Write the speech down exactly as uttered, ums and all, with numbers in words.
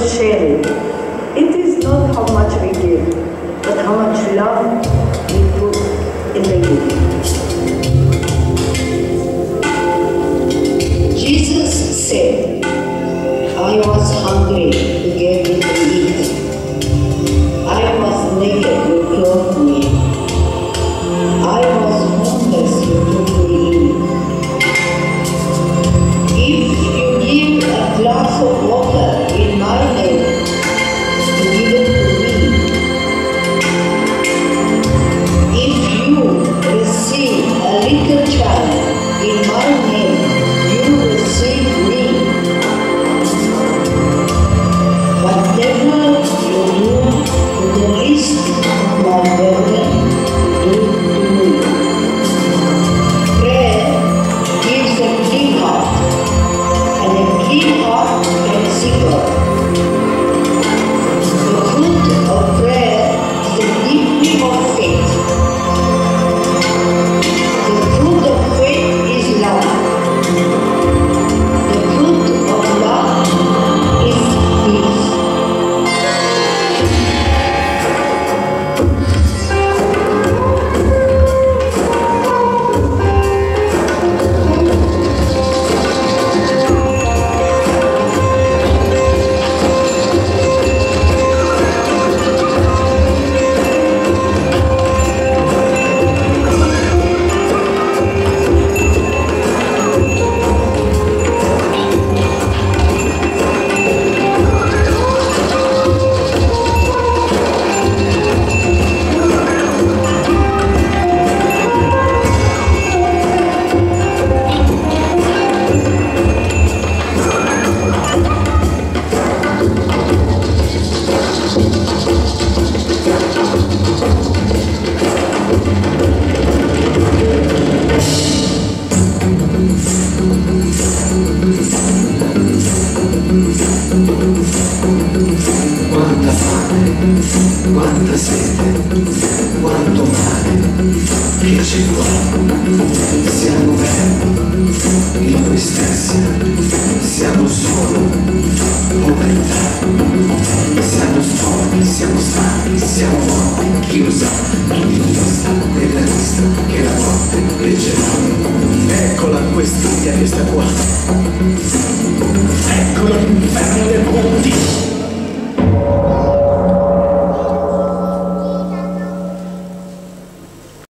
sharing. It is not how much we give, but how much love we put in the giving. Jesus said, I was hungry, you gave me to eat. I was naked, you clothed me. I was homeless, you took me in. If you give a glass of water in my name, you give it to me. If you receive a little child in my name, you receive me. Whatever you do to the least of my brethren, do to me. Prayer gives a clean heart, and a clean heart can see God. The fruit of prayer is the deepening of faith. The fruit of faith is love. The fruit of love is peace. Quanta fame, quanta sete,